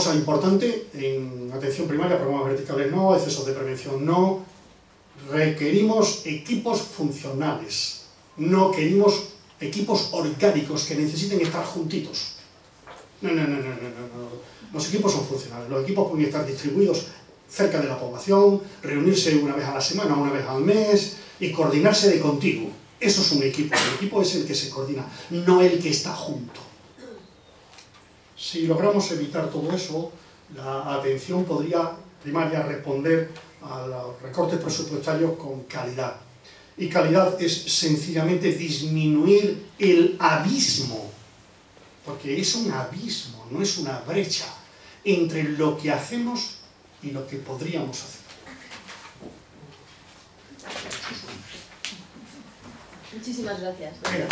cosa importante, en atención primaria, programas verticales no, excesos de prevención no, requerimos equipos funcionales, no queremos equipos orgánicos que necesiten estar juntitos. No. Los equipos son funcionales, los equipos pueden estar distribuidos cerca de la población, reunirse una vez a la semana, una vez al mes y coordinarse de continuo. Eso es un equipo, el equipo es el que se coordina, no el que está junto. Si logramos evitar todo eso, la atención primaria responder a los recortes presupuestarios con calidad. Y calidad es sencillamente disminuir el abismo, porque es un abismo, no es una brecha, entre lo que hacemos y lo que podríamos hacer. Muchísimas gracias.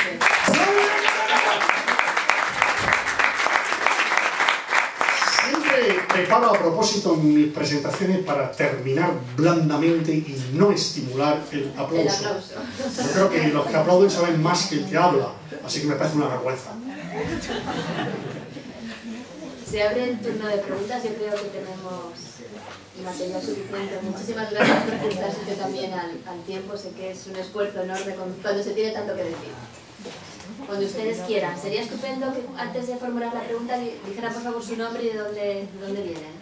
Siempre preparo a propósito mis presentaciones para terminar blandamente y no estimular el aplauso. Yo creo que los que aplauden saben más que el que habla, así que me parece una vergüenza. Se abre el turno de preguntas, yo creo que tenemos material suficiente. Muchísimas gracias por prestarse también al tiempo, sé que es un esfuerzo enorme cuando se tiene tanto que decir. Cuando ustedes quieran. Sería estupendo que antes de formular la pregunta dijera por favor su nombre y de dónde vienen.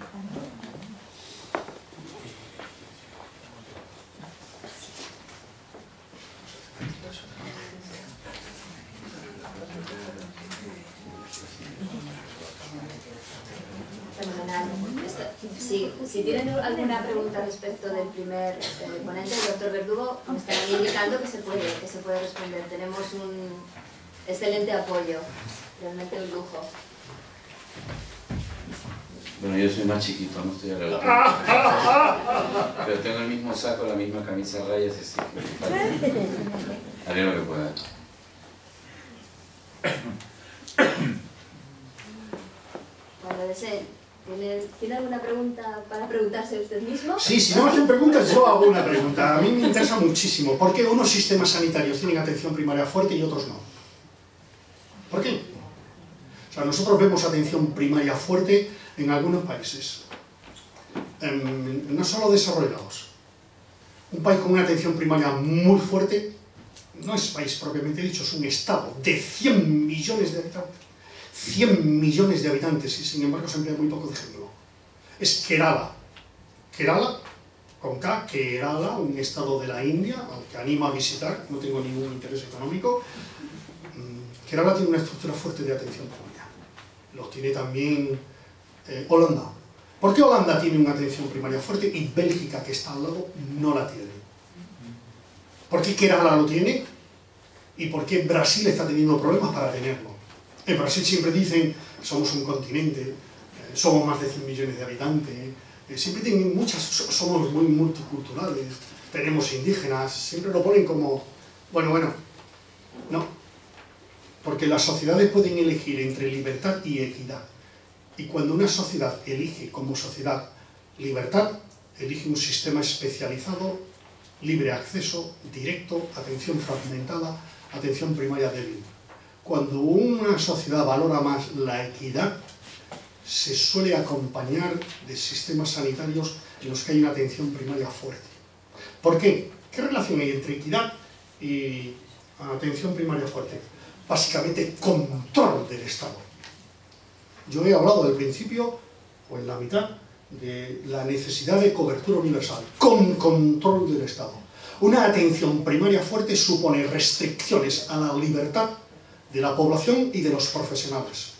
Fenomenal. Si tienen alguna pregunta respecto del primer ponente, el doctor Verdugo, me estarán indicando que se puede responder. Tenemos un excelente apoyo, realmente un lujo. Bueno, yo soy más chiquito, no estoy a la altura. Pero tengo el mismo saco, la misma camisa a rayas, así que haré lo que pueda. Cuando deseen. ¿Tiene alguna pregunta para preguntarse usted mismo? Sí, si no me hacen preguntas, yo hago una pregunta. A mí me interesa muchísimo. ¿Por qué unos sistemas sanitarios tienen atención primaria fuerte y otros no? ¿Por qué? O sea, nosotros vemos atención primaria fuerte en algunos países, no solo desarrollados. Un país con una atención primaria muy fuerte no es país propiamente dicho, es un estado de 100 millones de habitantes. 100 millones de habitantes y sin embargo se emplea muy poco de ejemplo. Es Kerala. Kerala, con K, Kerala, un estado de la India, al que animo a visitar, no tengo ningún interés económico. Kerala tiene una estructura fuerte de atención primaria. Lo tiene también Holanda. ¿Por qué Holanda tiene una atención primaria fuerte y Bélgica, que está al lado, no la tiene? ¿Por qué Kerala lo tiene? ¿Y por qué Brasil está teniendo problemas para tenerlo? En Brasil siempre dicen, somos un continente, somos más de 100 millones de habitantes, siempre tienen somos muy multiculturales, tenemos indígenas, siempre lo ponen como, bueno, no. Porque las sociedades pueden elegir entre libertad y equidad. Y cuando una sociedad elige como sociedad libertad, elige un sistema especializado, libre acceso, directo, atención fragmentada, atención primaria débil. Cuando una sociedad valora más la equidad, se suele acompañar de sistemas sanitarios en los que hay una atención primaria fuerte. ¿Por qué? ¿Qué relación hay entre equidad y atención primaria fuerte? Básicamente, control del Estado. Yo he hablado del principio, o en la mitad, de la necesidad de cobertura universal, con control del Estado. Una atención primaria fuerte supone restricciones a la libertad de la población y de los profesionales.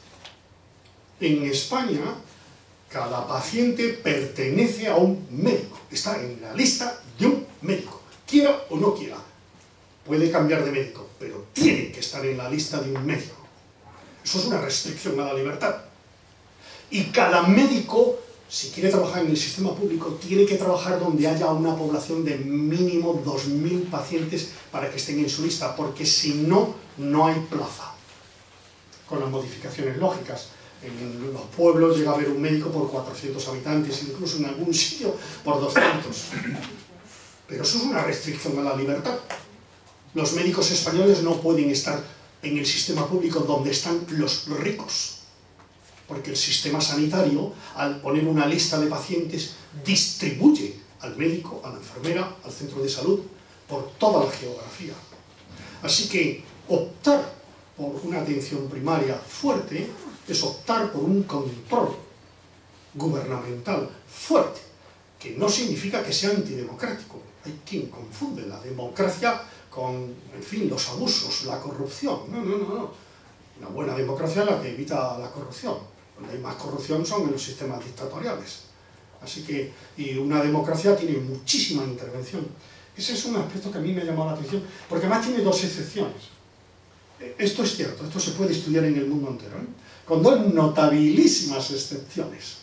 En España, cada paciente pertenece a un médico, está en la lista de un médico, quiera o no quiera. Puede cambiar de médico, pero tiene que estar en la lista de un médico. Eso es una restricción a la libertad. Y cada médico, si quiere trabajar en el sistema público, tiene que trabajar donde haya una población de mínimo 2.000 pacientes para que estén en su lista, porque si no, no hay plaza. Con las modificaciones lógicas. En los pueblos llega a haber un médico por 400 habitantes, incluso en algún sitio por 200. Pero eso es una restricción a la libertad. Los médicos españoles no pueden estar en el sistema público donde están los ricos. porque el sistema sanitario, al poner una lista de pacientes, distribuye al médico, a la enfermera, al centro de salud, por toda la geografía. Así que optar por una atención primaria fuerte es optar por un control gubernamental fuerte, que no significa que sea antidemocrático. Hay quien confunde la democracia con, en fin, los abusos, la corrupción. No. Una buena democracia es la que evita la corrupción. Donde hay más corrupción son en los sistemas dictatoriales. Así que, y una democracia tiene muchísima intervención. Ese es un aspecto que a mí me ha llamado la atención, porque además tiene dos excepciones. Esto es cierto, esto se puede estudiar en el mundo entero, ¿eh? Con dos notabilísimas excepciones.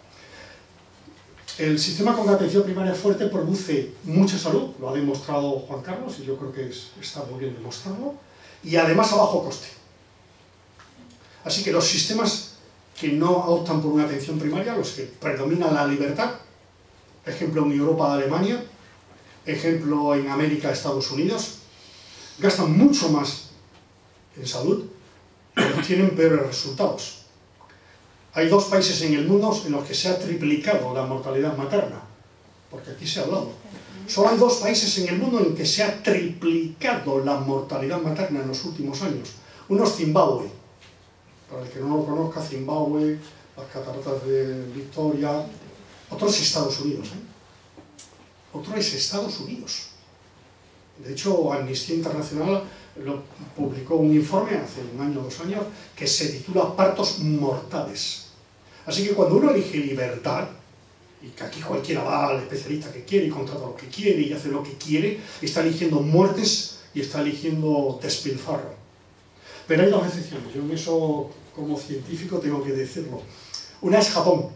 El sistema con atención primaria fuerte produce mucha salud, lo ha demostrado Juan Carlos, y yo creo que está muy bien demostrarlo, y además a bajo coste. Así que los sistemas que no optan por una atención primaria, los que predomina la libertad, ejemplo en Europa, Alemania, ejemplo en América, Estados Unidos, gastan mucho más en salud, pero tienen peores resultados. Hay dos países en el mundo en los que se ha triplicado la mortalidad materna, porque aquí se ha hablado. Solo hay dos países en el mundo en que se ha triplicado la mortalidad materna en los últimos años. Uno es Zimbabue. Para el que no lo conozca, Zimbabue, las cataratas de Victoria. Otro es Estados Unidos, Otro es Estados Unidos. De hecho, Amnistía Internacional publicó un informe hace un año o 2 años que se titula Partos mortales. Así que cuando uno elige libertad, y que aquí cualquiera va al especialista que quiere y contrata lo que quiere y hace lo que quiere, está eligiendo muertes y está eligiendo despilfarro. Pero hay dos excepciones, yo en eso como científico tengo que decirlo. Una es Japón.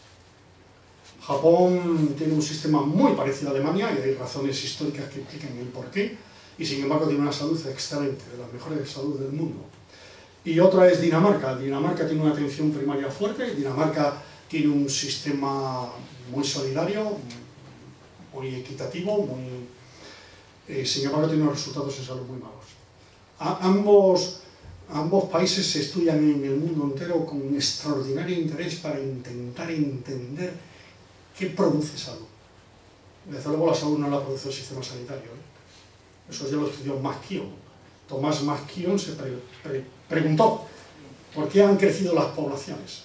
Japón tiene un sistema muy parecido a Alemania y hay razones históricas que explican el porqué, y sin embargo tiene una salud excelente, de las mejores salud del mundo. Y otra es Dinamarca. Dinamarca tiene una atención primaria fuerte, Dinamarca tiene un sistema muy solidario, muy equitativo, sin embargo tiene unos resultados en salud muy malos. Ambos países se estudian en el mundo entero con un extraordinario interés para intentar entender qué produce salud. Desde luego la salud no la produce el sistema sanitario, Eso ya lo estudió Max Kion. Tomás Max Kion se preguntó ¿por qué han crecido las poblaciones?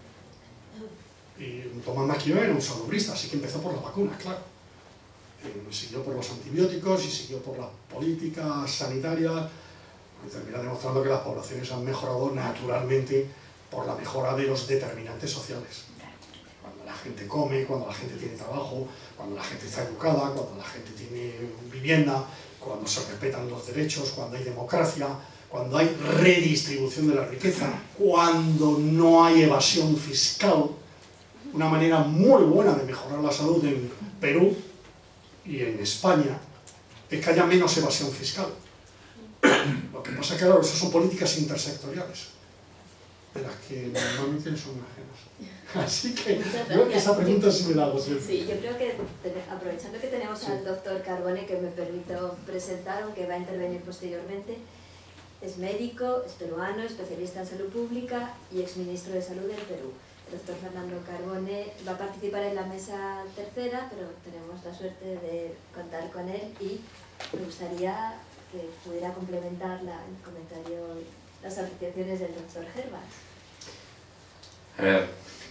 Y Tomás Max Kion era un salubrista, así que empezó por las vacunas, claro. Siguió por los antibióticos y siguió por las políticas sanitarias, y termina demostrando que las poblaciones han mejorado naturalmente por la mejora de los determinantes sociales. Cuando la gente come, cuando la gente tiene trabajo, cuando la gente está educada, cuando la gente tiene vivienda, cuando se respetan los derechos, cuando hay democracia, cuando hay redistribución de la riqueza, cuando no hay evasión fiscal. Una manera muy buena de mejorar la salud en Perú y en España es que haya menos evasión fiscal. Lo que pasa es que, claro, esas son políticas intersectoriales, de las que normalmente son ajenas. Así que creo que esa pregunta sí me la hago siempre. Sí, yo creo que, aprovechando que tenemos al doctor Carbone, que me permito presentar, aunque va a intervenir posteriormente, es médico, es peruano, especialista en salud pública y exministro de Salud del Perú. El doctor Fernando Carbone va a participar en la mesa tercera, pero tenemos la suerte de contar con él y me gustaría que pudiera complementar el comentario, las apreciaciones del doctor Hervas. A ver,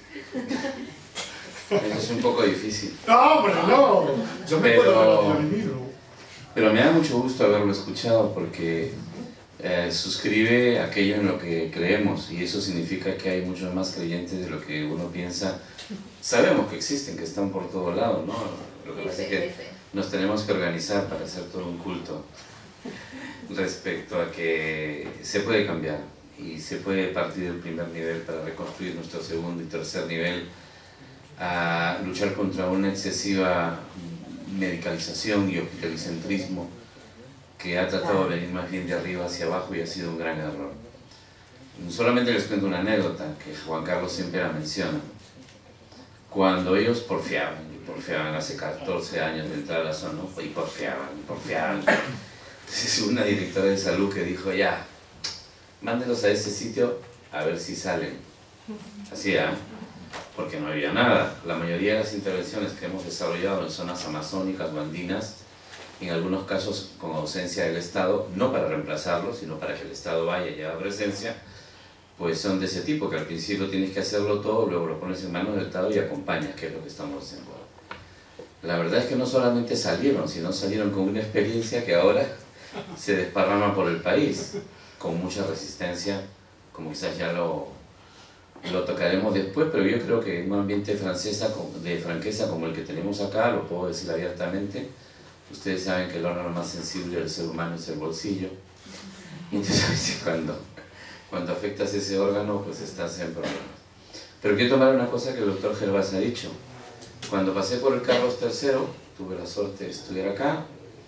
eso es un poco difícil. ¡No, hombre, no! Yo me puedo venir. Pero me da mucho gusto haberlo escuchado porque suscribe aquello en lo que creemos, y eso significa que hay muchos más creyentes de lo que uno piensa. Sabemos que existen, que están por todos lados, ¿no? Lo que pasa es que nos tenemos que organizar para hacer todo un culto respecto a que se puede cambiar y se puede partir del primer nivel para reconstruir nuestro segundo y tercer nivel, a luchar contra una excesiva medicalización y hospitalicentrismo que ha tratado de venir más bien de arriba hacia abajo y ha sido un gran error. Solamente les cuento una anécdota que Juan Carlos siempre la menciona. Cuando ellos porfiaban hace 14 años de entrar a la zona, y porfiaban. Entonces una directora de salud que dijo, ya, mándelos a ese sitio a ver si salen. Así, porque no había nada. La mayoría de las intervenciones que hemos desarrollado en zonas amazónicas o andinas, en algunos casos con ausencia del Estado, no para reemplazarlo, sino para que el Estado vaya y haga presencia, pues son de ese tipo, que al principio tienes que hacerlo todo, luego lo pones en manos del Estado y acompañas, que es lo que estamos haciendo ahora. La verdad es que no solamente salieron, sino salieron con una experiencia que ahora se desparrama por el país, con mucha resistencia, como quizás ya lo tocaremos después, pero yo creo que en un ambiente de franqueza como el que tenemos acá, lo puedo decir abiertamente, ustedes saben que el órgano más sensible del ser humano es el bolsillo, y entonces cuando afectas ese órgano, pues estás en problemas. Pero quiero tomar una cosa que el doctor Gervás ha dicho. Cuando pasé por el Carlos III, tuve la suerte de estudiar acá,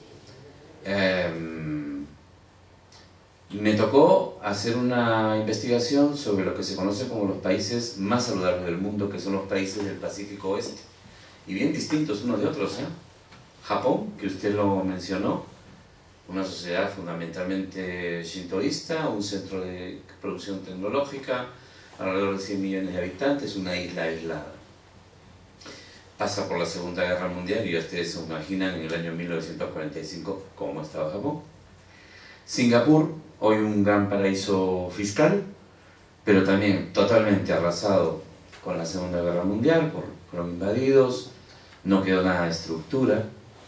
me tocó hacer una investigación sobre lo que se conoce como los países más saludables del mundo, que son los países del Pacífico Oeste, y bien distintos unos de otros, Japón, que usted lo mencionó, una sociedad fundamentalmente shintoísta, un centro de producción tecnológica, alrededor de 100 millones de habitantes, una isla aislada. Pasa por la Segunda Guerra Mundial y ustedes se imaginan en el año 1945 cómo estaba Japón. Singapur, hoy un gran paraíso fiscal, pero también totalmente arrasado con la Segunda Guerra Mundial, fueron invadidos, no quedó nada de estructura.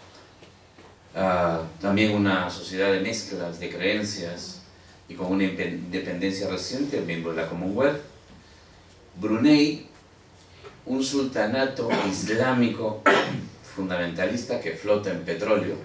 También una sociedad de mezclas de creencias y con una independencia reciente, miembro de la Commonwealth. Brunei, un sultanato islámico fundamentalista que flota en petróleo,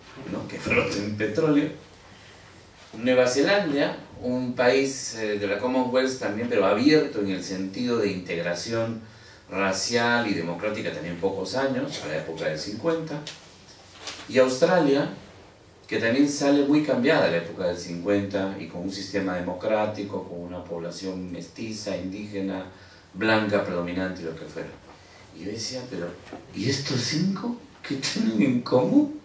Nueva Zelanda, un país de la Commonwealth también, pero abierto en el sentido de integración racial y democrática también pocos años, a la época del 50. Y Australia, que también sale muy cambiada a la época del 50 y con un sistema democrático, con una población mestiza, indígena, blanca, predominante y lo que fuera. Y yo decía, pero ¿y estos 5 qué tienen en común?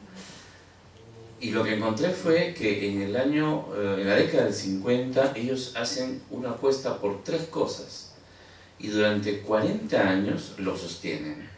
Y lo que encontré fue que en la década del 50 ellos hacen una apuesta por 3 cosas y durante 40 años lo sostienen.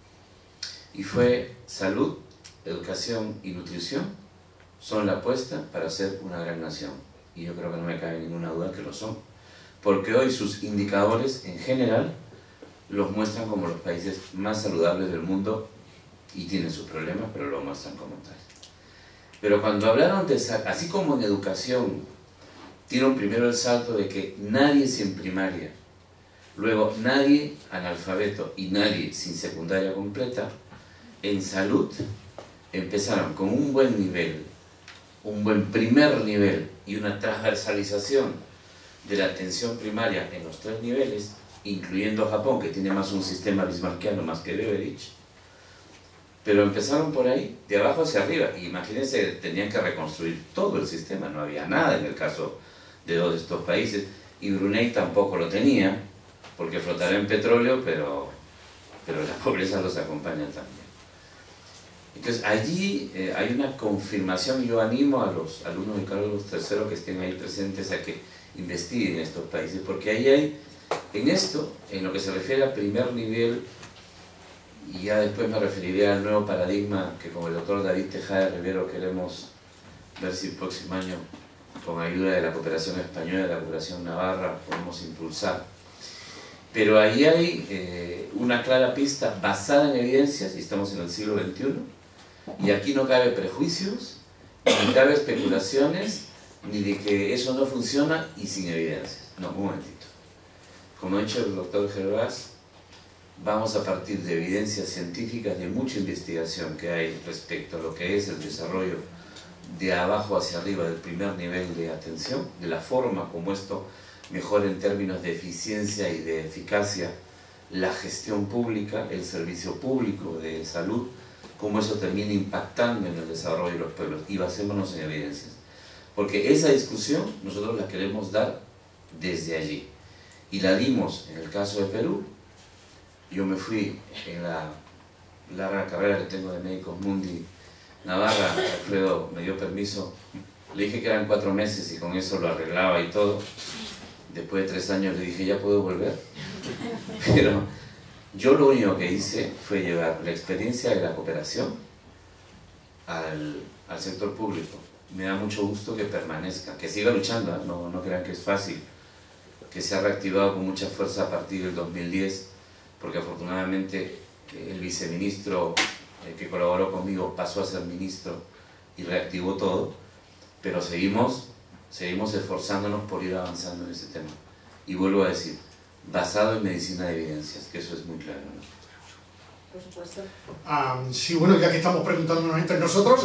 Y fue salud, educación y nutrición son la apuesta para ser una gran nación. Y yo creo que no me cabe ninguna duda que lo son. Porque hoy sus indicadores en general los muestran como los países más saludables del mundo y tienen sus problemas, pero lo muestran como tal. Pero cuando hablaron de, así como en educación, dieron primero el salto de que nadie sin primaria, luego nadie analfabeto y nadie sin secundaria completa, en salud empezaron con un buen nivel, un buen primer nivel y una transversalización de la atención primaria en los 3 niveles, incluyendo Japón, que tiene más un sistema bismarckiano más que Beveridge. Pero empezaron por ahí, de abajo hacia arriba, y imagínense, tenían que reconstruir todo el sistema, no había nada en el caso de 2 de estos países, y Brunei tampoco lo tenía, porque flotará en petróleo, pero la pobreza los acompaña también. Entonces allí hay una confirmación. Yo animo a los alumnos de Carlos III que estén ahí presentes a que investiguen estos países, porque ahí hay, en esto, en lo que se refiere al primer nivel, y ya después me referiré al nuevo paradigma que con el doctor David Tejada Rivero queremos ver si el próximo año, con ayuda de la cooperación española, de la cooperación navarra, podemos impulsar. Pero ahí hay una clara pista basada en evidencias, y estamos en el siglo XXI, y aquí no cabe prejuicios, ni cabe especulaciones, ni de que eso no funciona y sin evidencias. No, un momentito. Como ha dicho el doctor Gervás, vamos a partir de evidencias científicas, de mucha investigación que hay respecto a lo que es el desarrollo de abajo hacia arriba del primer nivel de atención, de la forma como esto mejora en términos de eficiencia y de eficacia la gestión pública, el servicio público de salud, cómo eso termina impactando en el desarrollo de los pueblos, y basémonos en evidencias. Porque esa discusión nosotros la queremos dar desde allí. Y la dimos en el caso de Perú. Yo me fui en la larga carrera que tengo de Médicos Mundi Navarra, Alfredo me dio permiso, le dije que eran 4 meses y con eso lo arreglaba y todo. Después de 3 años le dije, ¿ya puedo volver? Pero yo lo único que hice fue llevar la experiencia de la cooperación al sector público. Me da mucho gusto que permanezca, que siga luchando, ¿eh? No crean que es fácil, que se ha reactivado con mucha fuerza a partir del 2010, porque afortunadamente el viceministro que colaboró conmigo pasó a ser ministro y reactivó todo, pero seguimos esforzándonos por ir avanzando en ese tema. Y vuelvo a decir, basado en medicina de evidencias, que eso es muy claro, ¿no? Por supuesto. Sí, bueno, ya que estamos preguntándonos entre nosotros,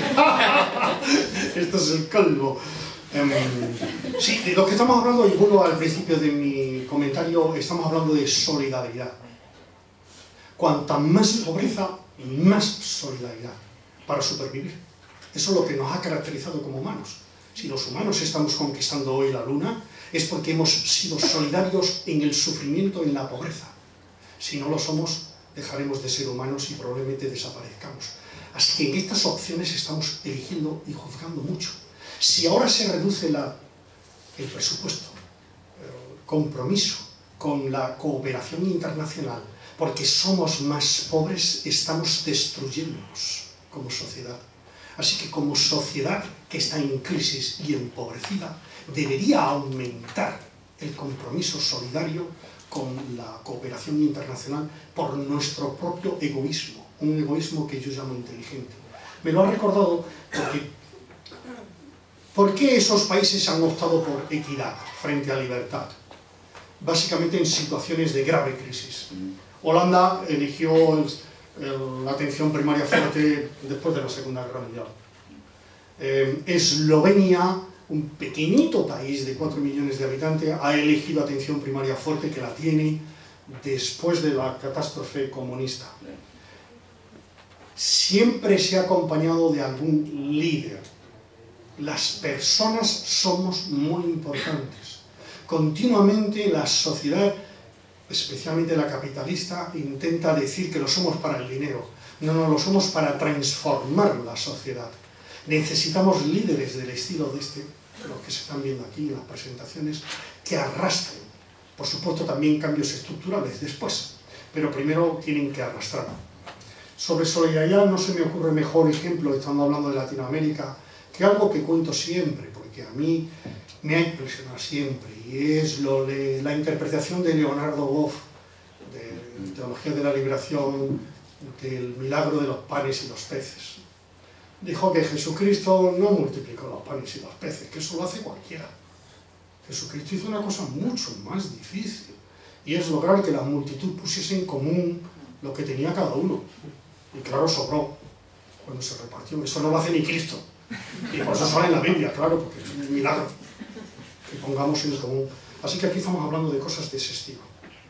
esto es el colmo. Sí, de lo que estamos hablando, y vuelvo al principio de mi comentario, estamos hablando de solidaridad. Cuanta más pobreza, más solidaridad para supervivir. Eso es lo que nos ha caracterizado como humanos. Si los humanos estamos conquistando hoy la luna, es porque hemos sido solidarios en el sufrimiento, en la pobreza. Si no lo somos, dejaremos de ser humanos y probablemente desaparezcamos. Así que en estas opciones estamos eligiendo y juzgando mucho. Si ahora se reduce el presupuesto, el compromiso con la cooperación internacional, porque somos más pobres, estamos destruyéndonos como sociedad. Así que como sociedad que está en crisis y empobrecida, debería aumentar el compromiso solidario con la cooperación internacional por nuestro propio egoísmo, un egoísmo que yo llamo inteligente. Me lo ha recordado porque ¿por qué esos países han optado por equidad frente a libertad? Básicamente en situaciones de grave crisis. Holanda eligió la atención primaria fuerte después de la Segunda Guerra Mundial. Eslovenia, un pequeñito país de 4 millones de habitantes, ha elegido atención primaria fuerte, que la tiene después de la catástrofe comunista. Siempre se ha acompañado de algún líder. Las personas somos muy importantes. Continuamente la sociedad, especialmente la capitalista, intenta decir que lo somos para el dinero. No, lo somos para transformar la sociedad. Necesitamos líderes del estilo de los que se están viendo aquí en las presentaciones, que arrastren. Por supuesto también cambios estructurales después, pero primero tienen que arrastrar. Sobre solidaridad no se me ocurre mejor ejemplo, estando hablando de Latinoamérica, que algo que cuento siempre, porque a mí me ha impresionado siempre, y es la interpretación de Leonardo Boff, de Teología de la Liberación, del milagro de los panes y los peces. Dijo que Jesucristo no multiplicó los panes y los peces, que eso lo hace cualquiera. Jesucristo hizo una cosa mucho más difícil, y es lograr que la multitud pusiese en común lo que tenía cada uno. Y claro, sobró cuando se repartió. Eso no lo hace ni Cristo. Y por eso sale en la Biblia, claro, porque es un milagro que pongamos en común. Así que aquí estamos hablando de cosas de ese estilo.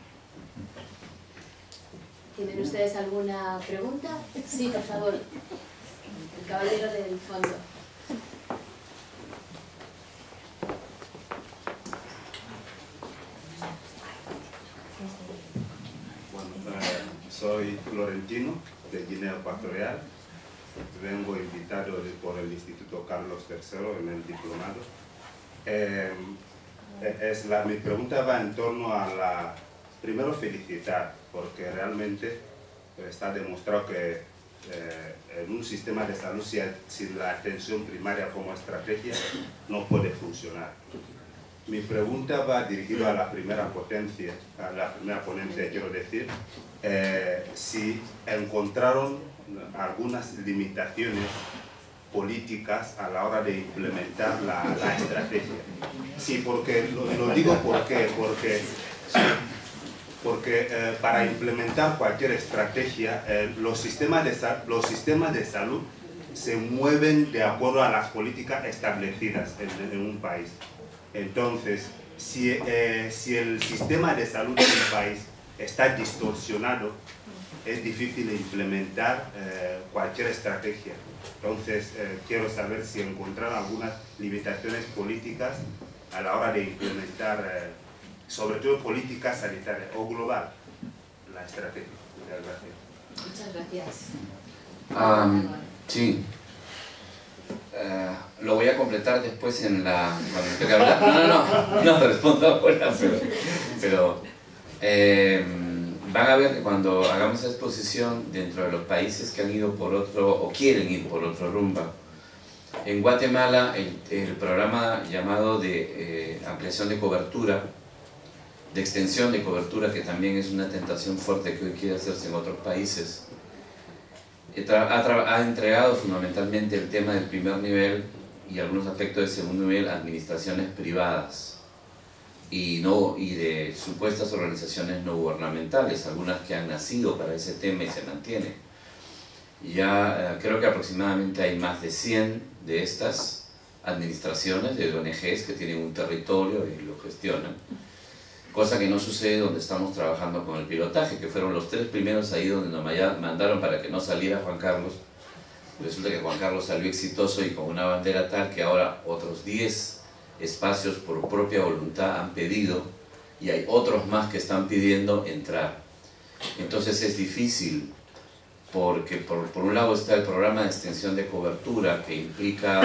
¿Tienen ustedes alguna pregunta? Sí, por favor. El caballero del fondo. Bueno, soy Florentino, de Guinea Ecuatorial. Vengo invitado por el Instituto Carlos III en el diplomado. Mi pregunta va en torno a primero felicitar, porque realmente está demostrado que en un sistema de salud sin la atención primaria como estrategia no puede funcionar. Mi pregunta va dirigida a la primera potencia, a la primera ponente, quiero decir, si encontraron algunas limitaciones políticas a la hora de implementar la estrategia. Sí, porque lo digo porque para implementar cualquier estrategia, los sistemas de salud se mueven de acuerdo a las políticas establecidas en un país. Entonces, si el sistema de salud de un país está distorsionado, es difícil implementar cualquier estrategia. Entonces, quiero saber si encontraron algunas limitaciones políticas a la hora de implementar, sobre todo políticas sanitarias o global, la estrategia. Muchas gracias. Sí. Lo voy a completar después cuando tenga que hablar. No, respondo ahora, pero Van a ver que cuando hagamos esa exposición dentro de los países que han ido por otro o quieren ir por otro rumbo, en Guatemala el programa llamado de ampliación de cobertura, de extensión de cobertura, que también es una tentación fuerte que hoy quiere hacerse en otros países, ha entregado fundamentalmente el tema del primer nivel y algunos aspectos del segundo nivel a administraciones privadas y de supuestas organizaciones no gubernamentales, algunas que han nacido para ese tema y se mantienen. Ya creo que aproximadamente hay más de 100 de estas administraciones de ONGs que tienen un territorio y lo gestionan, cosa que no sucede donde estamos trabajando con el pilotaje, que fueron los 3 primeros ahí donde nos mandaron para que no saliera Juan Carlos. Resulta que Juan Carlos salió exitoso y con una bandera tal que ahora otros 10 espacios por propia voluntad han pedido y hay otros más que están pidiendo entrar. Entonces es difícil porque por un lado está el programa de extensión de cobertura que implica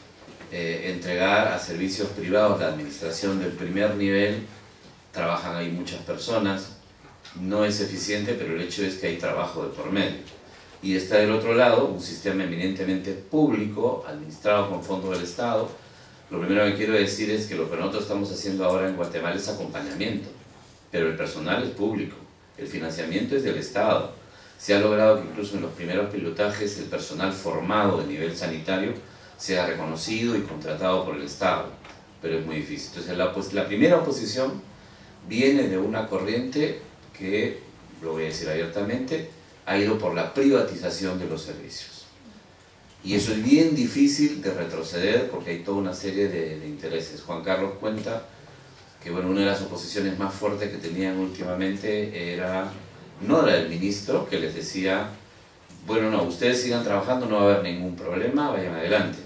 entregar a servicios privados la administración del primer nivel. Trabajan ahí muchas personas, no es eficiente, pero el hecho es que hay trabajo de por medio. Y está del otro lado un sistema eminentemente público, administrado con fondos del Estado. Lo primero que quiero decir es que lo que nosotros estamos haciendo ahora en Guatemala es acompañamiento, pero el personal es público, el financiamiento es del Estado. Se ha logrado que incluso en los primeros pilotajes el personal formado de nivel sanitario sea reconocido y contratado por el Estado, pero es muy difícil. Entonces la primera oposición viene de una corriente que, lo voy a decir abiertamente, ha ido por la privatización de los servicios. Y eso es bien difícil de retroceder porque hay toda una serie de intereses. Juan Carlos cuenta que bueno, una de las oposiciones más fuertes que tenían últimamente no era el ministro, que les decía, bueno, no, ustedes sigan trabajando, no va a haber ningún problema, vayan adelante.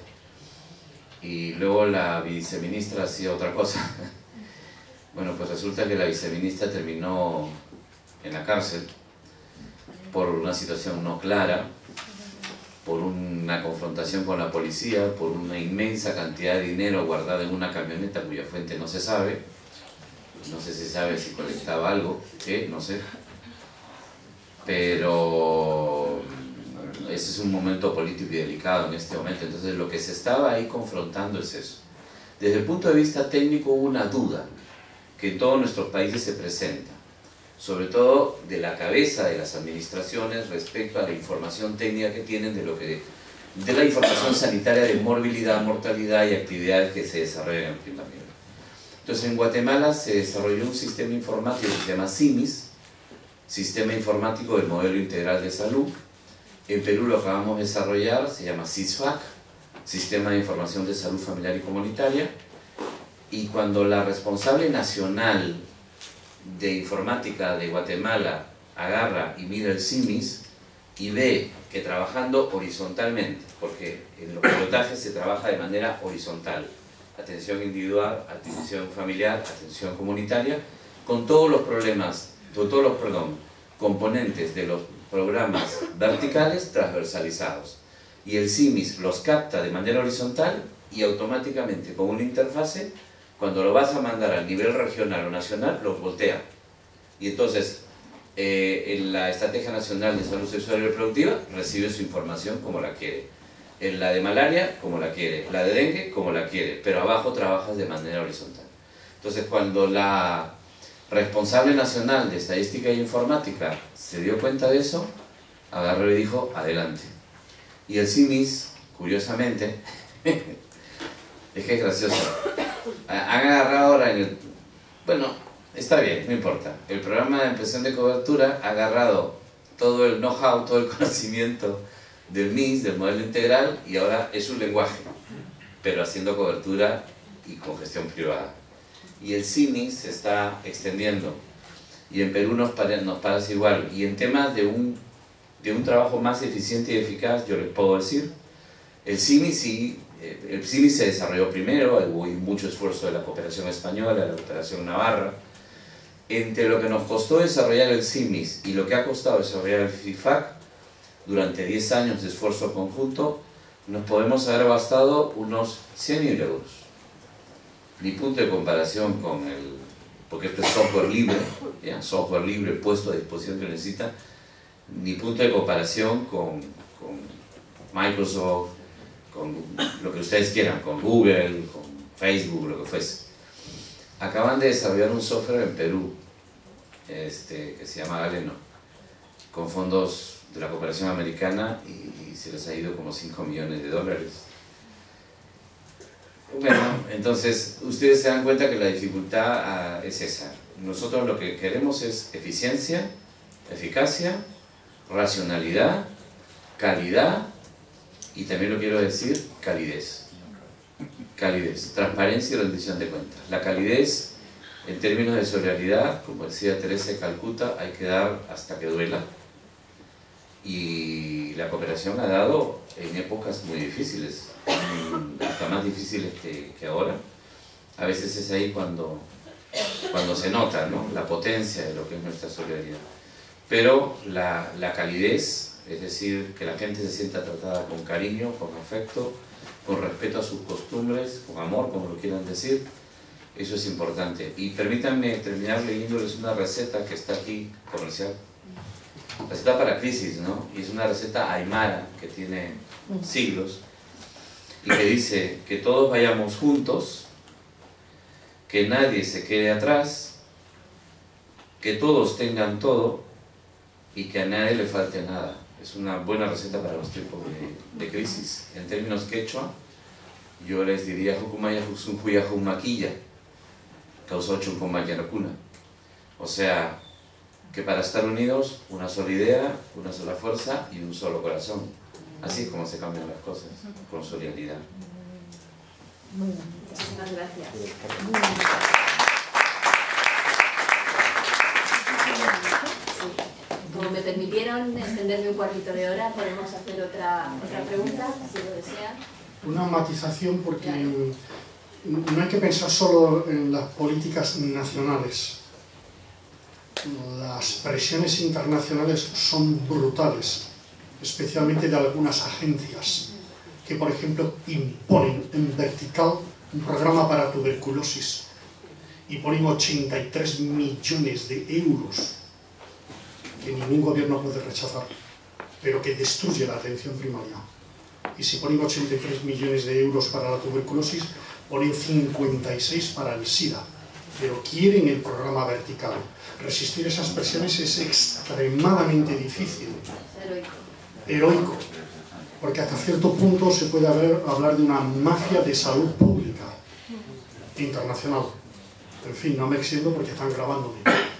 Y luego la viceministra hacía otra cosa. Bueno, pues resulta que la viceministra terminó en la cárcel por una situación no clara, por una confrontación con la policía, por una inmensa cantidad de dinero guardada en una camioneta cuya fuente no se sabe. No sé si sabe si colectaba algo, no sé. Pero ese es un momento político y delicado en este momento. Entonces lo que se estaba ahí confrontando es eso. Desde el punto de vista técnico hubo una duda que en todos nuestros países se presenta, sobre todo de la cabeza de las administraciones respecto a la información técnica que tienen de la información sanitaria de morbilidad, mortalidad y actividades que se desarrollan en el primer nivel. Entonces en Guatemala se desarrolló un sistema informático que se llama SIMIS, Sistema Informático del Modelo Integral de Salud. En Perú lo acabamos de desarrollar, se llama SISFAC, Sistema de Información de Salud Familiar y Comunitaria. Y cuando la responsable nacional de informática de Guatemala agarra y mira el SIMIS y ve que trabajando horizontalmente, porque en los pilotajes se trabaja de manera horizontal, atención individual, atención familiar, atención comunitaria, con todos los componentes de los programas verticales transversalizados. Y el SIMIS los capta de manera horizontal y automáticamente con una interfase, cuando lo vas a mandar al nivel regional o nacional, los voltea. Y entonces, en la Estrategia Nacional de Salud Sexual y Reproductiva, recibe su información como la quiere. En la de malaria, como la quiere. La de dengue, como la quiere. Pero abajo trabajas de manera horizontal. Entonces, cuando la responsable nacional de Estadística e Informática se dio cuenta de eso, agarró y dijo, adelante. Y el SIMIS, curiosamente, es que es gracioso, han agarrado ahora bueno, está bien, no importa. El programa de ampliación de cobertura ha agarrado todo el know-how, todo el conocimiento del MIS, del modelo integral, y ahora es un lenguaje, pero haciendo cobertura y con gestión privada. Y el SIMIS se está extendiendo, y en Perú nos parece igual. Y en temas de un trabajo más eficiente y eficaz, yo les puedo decir, el SIMIS se desarrolló primero, hubo mucho esfuerzo de la cooperación española, de la cooperación navarra. Entre lo que nos costó desarrollar el SIMIS y lo que ha costado desarrollar el FIFAC, durante 10 años de esfuerzo conjunto, nos podemos haber gastado unos 100.000 euros. Mi punto de comparación con el porque esto es software libre, ¿ya? Software libre puesto a disposición que necesita, ni punto de comparación con Microsoft, con lo que ustedes quieran, con Google, con Facebook, lo que fuese. Acaban de desarrollar un software en Perú, que se llama Galeno, con fondos de la cooperación americana, y se les ha ido como $5 millones. Bueno, entonces ustedes se dan cuenta que la dificultad es esa. Nosotros lo que queremos es eficiencia, eficacia, racionalidad, calidad, y también lo quiero decir, calidez. Calidez, transparencia y rendición de cuentas. La calidez, en términos de solidaridad, como decía Teresa de Calcuta, hay que dar hasta que duela. Y la cooperación ha dado en épocas muy difíciles, hasta más difíciles que ahora. A veces es ahí cuando se nota, ¿no?, la potencia de lo que es nuestra solidaridad. Pero la calidez, es decir, que la gente se sienta tratada con cariño, con afecto, con respeto a sus costumbres, con amor, como lo quieran decir, eso es importante. Y permítanme terminar leyéndoles una receta que está aquí, comercial. Receta para crisis, ¿no? Y es una receta aymara que tiene siglos y que dice que todos vayamos juntos, que nadie se quede atrás, que todos tengan todo y que a nadie le falte nada. Es una buena receta para los tiempos de crisis. En términos quechua, yo les diría Jukumaya Juxunjuya Jumaquilla, Causochun Comayanacuna. O sea, que para estar unidos, una sola idea, una sola fuerza y un solo corazón. Así es como se cambian las cosas, con solidaridad. Muchísimas gracias. Como me permitieron extenderme un cuartito de hora, podemos hacer otra pregunta, si lo desean. Una matización, porque no hay que pensar solo en las políticas nacionales. Las presiones internacionales son brutales, especialmente de algunas agencias que, por ejemplo, imponen en vertical un programa para tuberculosis y ponen 83 millones de euros que ningún gobierno puede rechazar, pero que destruye la atención primaria. Y si ponen 83 millones de euros para la tuberculosis, ponen 56 para el SIDA, pero quieren el programa vertical. Resistir esas presiones es extremadamente difícil, heroico, porque hasta cierto punto se puede hablar de una mafia de salud pública internacional. En fin, no me extiendo porque están grabándome.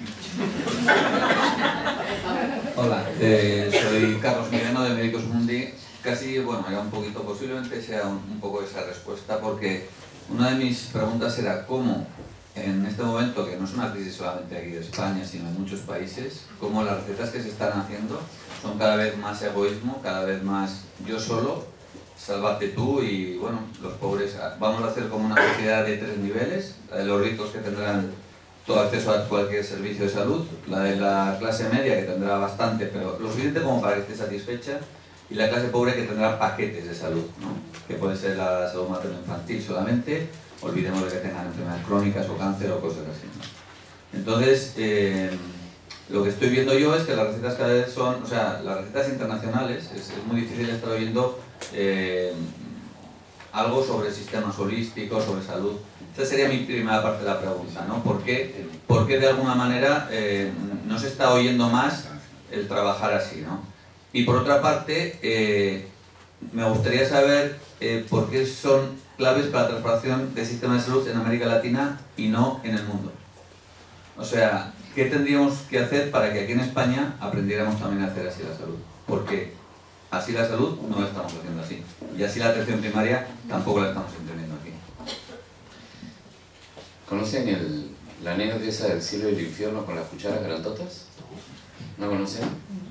Hola, soy Carlos Mireno de Médicos Mundi. Casi, bueno, era un poquito, posiblemente sea un poco esa respuesta, porque una de mis preguntas era cómo en este momento, que no es una crisis solamente aquí de España, sino en muchos países, cómo las recetas que se están haciendo son cada vez más egoísmo, cada vez más yo solo, sálvate tú y, bueno, los pobres. Vamos a hacer como una sociedad de 3 niveles, la de los ricos que tendrán todo acceso a cualquier servicio de salud, la de la clase media que tendrá bastante, pero lo suficiente como para que esté satisfecha, y la clase pobre que tendrá paquetes de salud, ¿no?, que puede ser la salud materno-infantil solamente, olvidemos de que tengan enfermedades crónicas o cáncer o cosas así, ¿no? Entonces, lo que estoy viendo yo es que las recetas cada vez son, o sea, las recetas internacionales, es muy difícil estar oyendo algo sobre sistemas holísticos, sobre salud. Esa sería mi primera parte de la pregunta, ¿no? ¿Por qué de alguna manera no se está oyendo más el trabajar así, ¿no? Y por otra parte, me gustaría saber por qué son claves para la transformación del sistema de salud en América Latina y no en el mundo. O sea, ¿qué tendríamos que hacer para que aquí en España aprendiéramos también a hacer así la salud? Porque así la salud no la estamos haciendo así. Y así la atención primaria tampoco la estamos entendiendo aquí. ¿Conocen la anécdota esa del cielo y el infierno con las cucharas grandotas? ¿No conocen?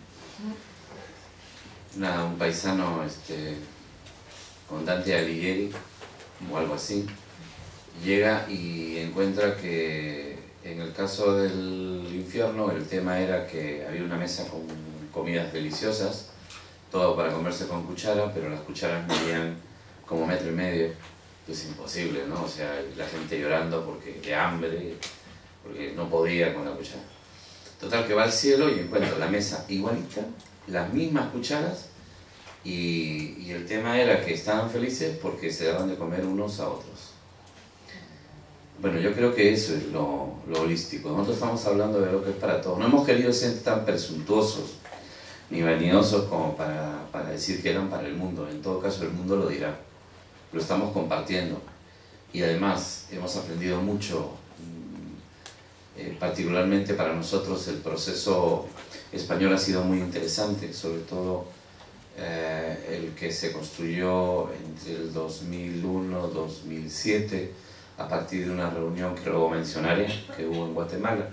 Un paisano con Dante Alighieri o algo así, llega y encuentra que en el caso del infierno el tema era que había una mesa con comidas deliciosas, todo para comerse con cuchara, pero las cucharas medían como 1,5 metros. Es imposible, ¿no? O sea, la gente llorando porque de hambre, porque no podía con la cuchara. Total, que va al cielo y encuentra la mesa igualita, las mismas cucharas, y el tema era que estaban felices porque se daban de comer unos a otros. Bueno, yo creo que eso es lo holístico. Nosotros estamos hablando de algo que es para todos. No hemos querido ser tan presuntuosos ni vanidosos como para decir que eran para el mundo. En todo caso, el mundo lo dirá. Lo estamos compartiendo. Y además, hemos aprendido mucho. Particularmente para nosotros, el proceso español ha sido muy interesante. Sobre todo el que se construyó entre el 2001-2007, a partir de una reunión que luego mencionaré, que hubo en Guatemala.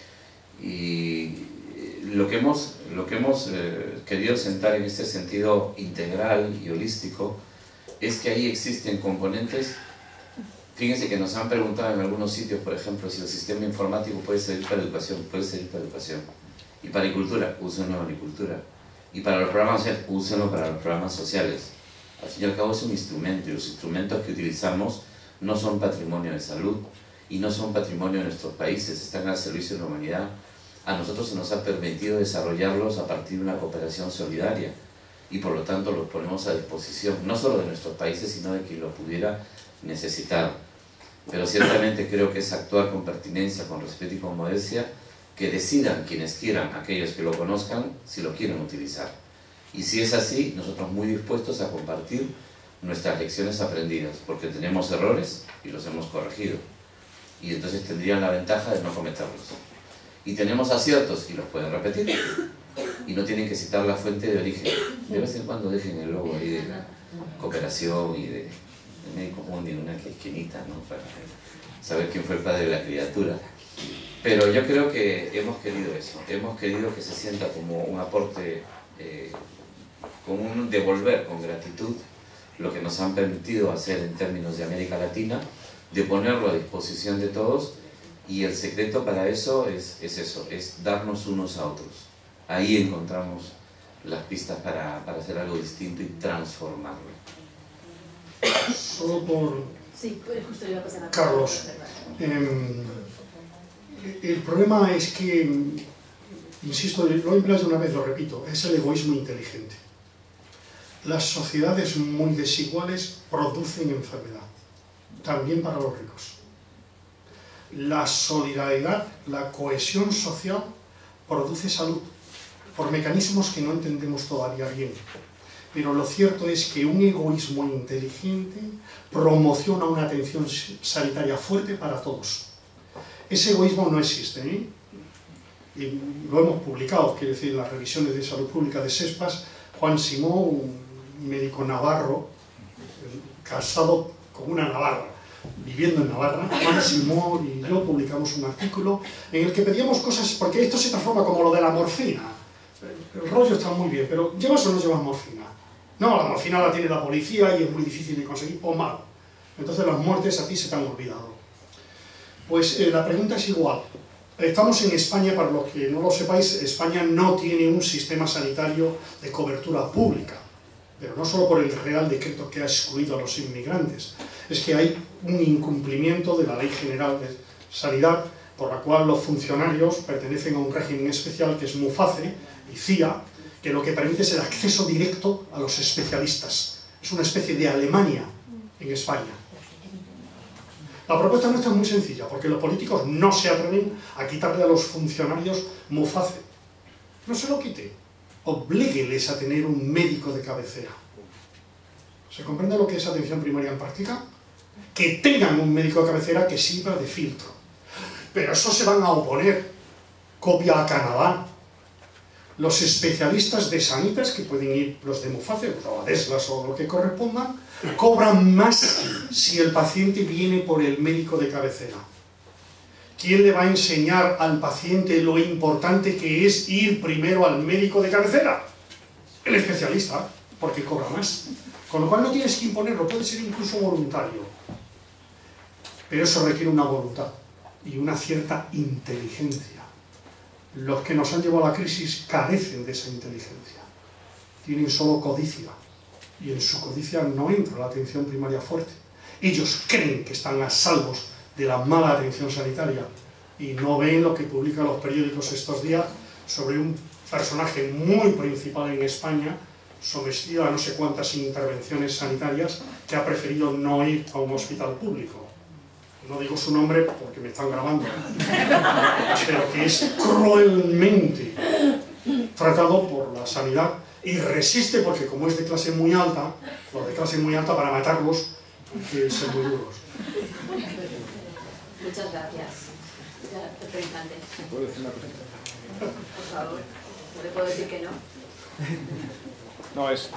Y lo que hemos querido sentar en este sentido integral y holístico es que ahí existen componentes. Fíjense que nos han preguntado en algunos sitios, por ejemplo, si el sistema informático puede servir para educación. Puede servir para educación. Y para agricultura, úsenlo en agricultura. Y para los programas sociales, úsenlo para los programas sociales. Al fin y al cabo es un instrumento, y los instrumentos que utilizamos no son patrimonio de salud y no son patrimonio de nuestros países, están al servicio de la humanidad. A nosotros se nos ha permitido desarrollarlos a partir de una cooperación solidaria y por lo tanto los ponemos a disposición, no solo de nuestros países, sino de quien lo pudiera necesitar. Pero ciertamente creo que es actuar con pertinencia, con respeto y con modestia, que decidan quienes quieran, aquellos que lo conozcan, si lo quieren utilizar. Y si es así, nosotros muy dispuestos a compartir nuestras lecciones aprendidas, porque tenemos errores y los hemos corregido, y entonces tendrían la ventaja de no cometerlos. Y tenemos aciertos y los pueden repetir, y no tienen que citar la fuente de origen. De vez en cuando dejen el logo ahí de la cooperación y de Médico Mundi en una esquinita, ¿no?, para saber quién fue el padre de la criatura. Pero yo creo que hemos querido eso, hemos querido que se sienta como un aporte, como un devolver con gratitud lo que nos han permitido hacer en términos de América Latina, de ponerlo a disposición de todos, y el secreto para eso es eso, es darnos unos a otros. Ahí encontramos las pistas para hacer algo distinto y transformarlo. Solo por... Sí, justo iba a pasar a Carlos, el problema es que, insisto, lo he empleado una vez, lo repito, es el egoísmo inteligente. Las sociedades muy desiguales producen enfermedad, también para los ricos. La solidaridad, la cohesión social produce salud, por mecanismos que no entendemos todavía bien. Pero lo cierto es que un egoísmo inteligente promociona una atención sanitaria fuerte para todos. Ese egoísmo no existe, ¿eh? Y lo hemos publicado, quiero decir, en las revisiones de salud pública de SESPAS, Juan Simó, un médico navarro, casado con una navarra, viviendo en Navarra, Juan Simó y yo publicamos un artículo en el que pedíamos cosas, porque esto se transforma como lo de la morfina. El rollo está muy bien, pero ¿llevas o no llevas morfina? No, la morfina la tiene la policía y es muy difícil de conseguir, o mal. Entonces las muertes a ti se te han olvidado. Pues la pregunta es igual. Estamos en España, para los que no lo sepáis, España no tiene un sistema sanitario de cobertura pública, pero no solo por el Real Decreto que ha excluido a los inmigrantes, es que hay un incumplimiento de la Ley General de Sanidad, por la cual los funcionarios pertenecen a un régimen especial que es MUFACE y CIA, que lo que permite es el acceso directo a los especialistas. Es una especie de Alemania en España. La propuesta nuestra es muy sencilla, porque los políticos no se atreven a quitarle a los funcionarios MUFACE. No se lo quite, oblígueles a tener un médico de cabecera. ¿Se comprende lo que es atención primaria en práctica? Que tengan un médico de cabecera que sirva de filtro. Pero eso se van a oponer. Copia a Canadá. Los especialistas de Sanitas, que pueden ir los de MUFACE, o a Deslas o lo que correspondan, cobran más si el paciente viene por el médico de cabecera. ¿Quién le va a enseñar al paciente lo importante que es ir primero al médico de cabecera? El especialista, porque cobra más. Con lo cual no tienes que imponerlo, puede ser incluso voluntario. Pero eso requiere una voluntad y una cierta inteligencia. Los que nos han llevado a la crisis carecen de esa inteligencia. Tienen solo codicia. Y en su codicia no entra la atención primaria fuerte. Ellos creen que están a salvos de la mala atención sanitaria, y no ven lo que publican los periódicos estos días sobre un personaje muy principal en España, sometido a no sé cuántas intervenciones sanitarias, que ha preferido no ir a un hospital público. No digo su nombre porque me están grabando, pero que es cruelmente tratado por la sanidad y resiste porque como es de clase muy alta, los de clase muy alta para matarlos hay que ser muy duros. Muchas gracias. Doctor Infante. ¿Puedo decir una cosa? Por favor, no le puedo decir que no. No, es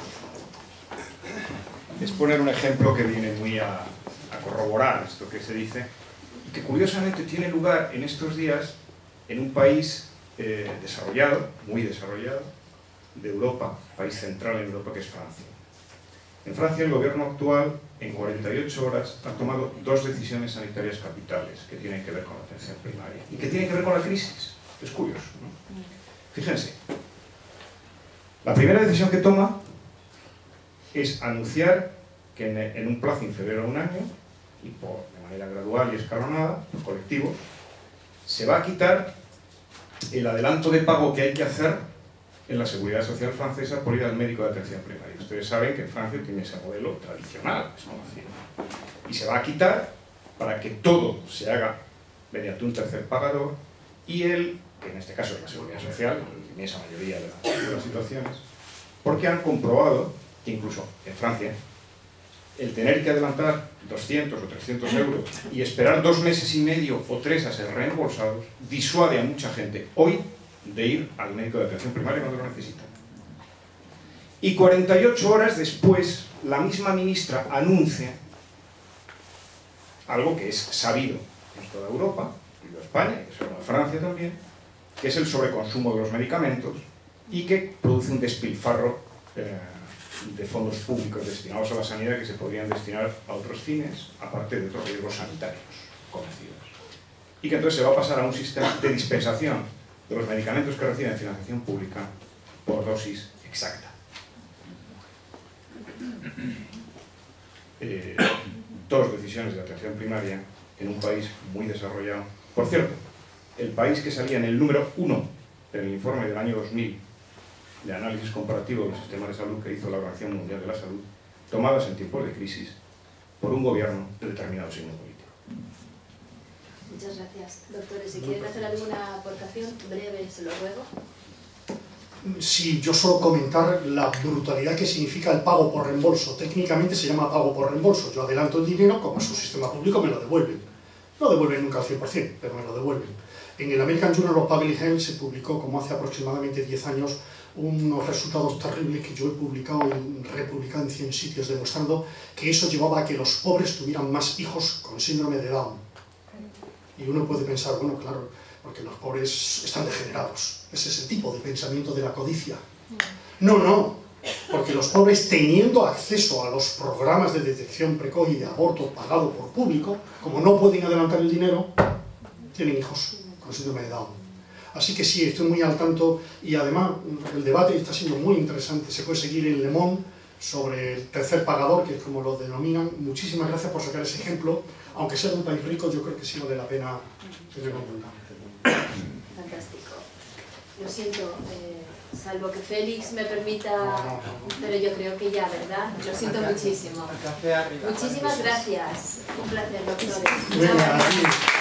poner un ejemplo que viene muy a corroborar esto que se dice, y que curiosamente tiene lugar en estos días en un país desarrollado, muy desarrollado, de Europa, país central en Europa, que es Francia. En Francia el gobierno actual, en 48 horas, ha tomado 2 decisiones sanitarias capitales que tienen que ver con la atención primaria y que tienen que ver con la crisis. Es curioso, ¿no? Fíjense, la primera decisión que toma es anunciar que en un plazo inferior a un año, y de manera gradual y escalonada, por colectivos, se va a quitar el adelanto de pago que hay que hacer en la Seguridad Social francesa por ir al médico de atención primaria. Ustedes saben que Francia tiene ese modelo tradicional, es conocido. Y se va a quitar para que todo se haga mediante un tercer pagador y que en este caso es la Seguridad Social, en esa mayoría de las situaciones, porque han comprobado que incluso en Francia el tener que adelantar 200 o 300 euros y esperar 2 meses y medio o 3 a ser reembolsados disuade a mucha gente hoy de ir al médico de atención primaria cuando lo necesitan. Y 48 horas después, la misma ministra anuncia algo que es sabido en toda Europa, y en España, y en Francia también, que es el sobreconsumo de los medicamentos y que produce un despilfarro de fondos públicos destinados a la sanidad que se podrían destinar a otros fines, aparte de otros riesgos sanitarios conocidos. Y que entonces se va a pasar a un sistema de dispensación de los medicamentos que reciben financiación pública por dosis exacta. 2 decisiones de atención primaria en un país muy desarrollado. Por cierto, el país que salía en el número 1 en el informe del año 2000 de análisis comparativo del sistema de salud que hizo la Organización Mundial de la Salud, tomadas en tiempos de crisis por un gobierno de determinado signo político. Muchas gracias. Doctores, si quieren hacer alguna aportación breve, se lo ruego. Sí, yo solo comentar la brutalidad que significa el pago por reembolso. Técnicamente se llama pago por reembolso. Yo adelanto el dinero, como es un sistema público, me lo devuelven. No devuelven nunca al 100%, pero me lo devuelven. En el American Journal of Public Health se publicó, como hace aproximadamente 10 años, unos resultados terribles que yo he publicado y republicado en 100 sitios, demostrando que eso llevaba a que los pobres tuvieran más hijos con síndrome de Down. Y uno puede pensar, bueno, claro, porque los pobres están degenerados. Ese es el tipo de pensamiento de la codicia. No, no, porque los pobres, teniendo acceso a los programas de detección precoz y de aborto pagado por público, como no pueden adelantar el dinero, tienen hijos con síndrome de Down. Así que sí, estoy muy al tanto, y además el debate está siendo muy interesante. Se puede seguir en Le Monde sobre el tercer pagador, que es como lo denominan. Muchísimas gracias por sacar ese ejemplo. Aunque sea de un país rico, yo creo que sí vale la pena tenerlo en cuenta. Fantástico. Lo siento, salvo que Félix me permita, pero yo creo que ya, ¿verdad? Lo siento muchísimo. Muchísimas gracias. Un placer, doctores. Venga,